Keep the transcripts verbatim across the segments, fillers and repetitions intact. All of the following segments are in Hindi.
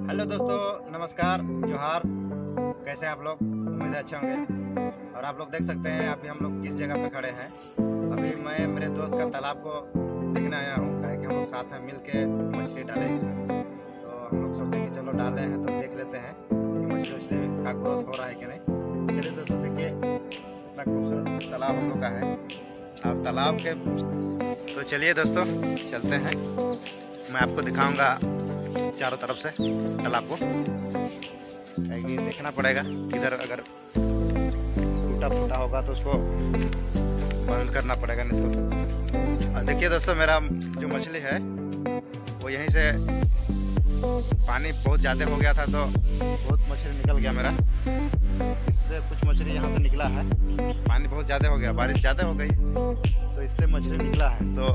हेलो दोस्तों, नमस्कार, जोहार। कैसे हैं आप लोग? उम्मीद है अच्छे होंगे। और आप लोग देख सकते हैं अभी हम लोग किस जगह पे खड़े हैं। अभी मैं मेरे दोस्त का तालाब को देखने आया हूँ, कि हम लोग साथ में मिल के मछली डालें इसमें। तो हम लोग सोचे कि चलो डाले हैं तो देख लेते हैं कि मछली वछली का ग्रोथ हो रहा है कि नहीं। चलिए दोस्तों, देखिए इतना खूबसूरत तालाब हम लोग का है। और तालाब के तो चलिए दोस्तों चलते हैं, मैं आपको दिखाऊंगा चारों तरफ से तालाब को। कि देखना पड़ेगा किधर अगर टूटा फूटा होगा तो उसको बंद करना पड़ेगा, नहीं तो। और देखिए दोस्तों, मेरा जो मछली है वो यहीं से, पानी बहुत ज़्यादा हो गया था तो बहुत मछली निकल गया मेरा। इससे कुछ मछली यहाँ से निकला है। पानी बहुत ज़्यादा हो गया, बारिश ज़्यादा हो गई तो इससे मछली निकला है। तो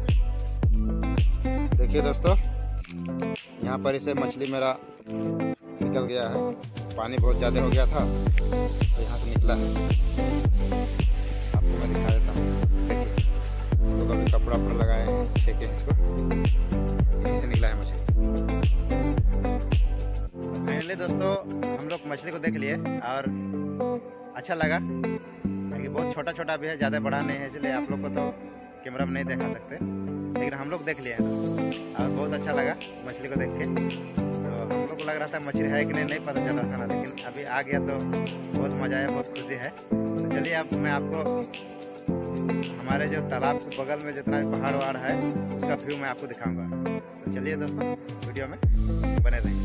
देखिए दोस्तों, यहाँ पर इसे मछली मेरा निकल गया है। पानी बहुत ज़्यादा हो गया था तो यहाँ से निकला है। आपको मैं दिखा देता हूँ। देखिए, हम लोग अभी कपड़ा वपड़ा लगाए हैं, छेके हैं इसको, यहीं से निकला है मछली। फाइनली दोस्तों, हम लोग मछली को देख लिए और अच्छा लगा। क्योंकि बहुत छोटा छोटा भी है, ज़्यादा बड़ा नहीं है, इसलिए आप लोग को तो कैमरा में नहीं दिखा सकते, लेकिन हम लोग देख लिए और बहुत अच्छा लगा मछली को देख के। तो हम लोग को लग रहा था मछली है कि नहीं नहीं पता चल रहा था ना, लेकिन अभी आ गया तो बहुत मज़ा आया, बहुत खुशी है। तो चलिए अब मैं आपको हमारे जो तालाब के बगल में जितना भी पहाड़ वहाड़ है उसका व्यू मैं आपको दिखाऊंगा। तो चलिए दोस्तों, वीडियो में बने रहिए।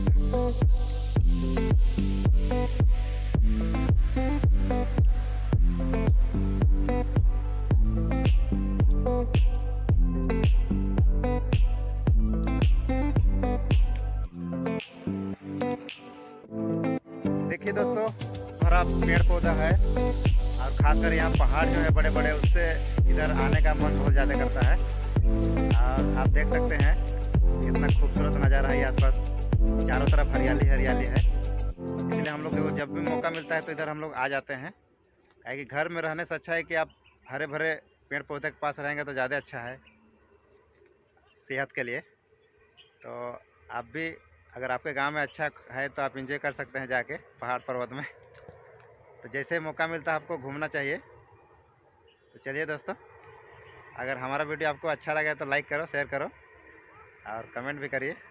देखिए दोस्तों, हरा पेड़ पौधा है और खासकर यहाँ पहाड़ जो है बड़े बड़े, उससे इधर आने का मन बहुत ज़्यादा करता है। और आप देख सकते हैं कितना खूबसूरत नज़ारा है। आसपास चारों तरफ हरियाली हरियाली है, इसलिए हम लोग को जब भी मौका मिलता है तो इधर हम लोग आ जाते हैं। क्योंकि घर में रहने से अच्छा है कि आप हरे भरे पेड़ पौधे के पास रहेंगे तो ज़्यादा अच्छा है सेहत के लिए। तो आप भी अगर आपके गांव में अच्छा है तो आप एंजॉय कर सकते हैं जाके पहाड़ पर्वत में। तो जैसे मौका मिलता है आपको घूमना चाहिए। तो चलिए दोस्तों, अगर हमारा वीडियो आपको अच्छा लगे तो लाइक करो, शेयर करो और कमेंट भी करिए।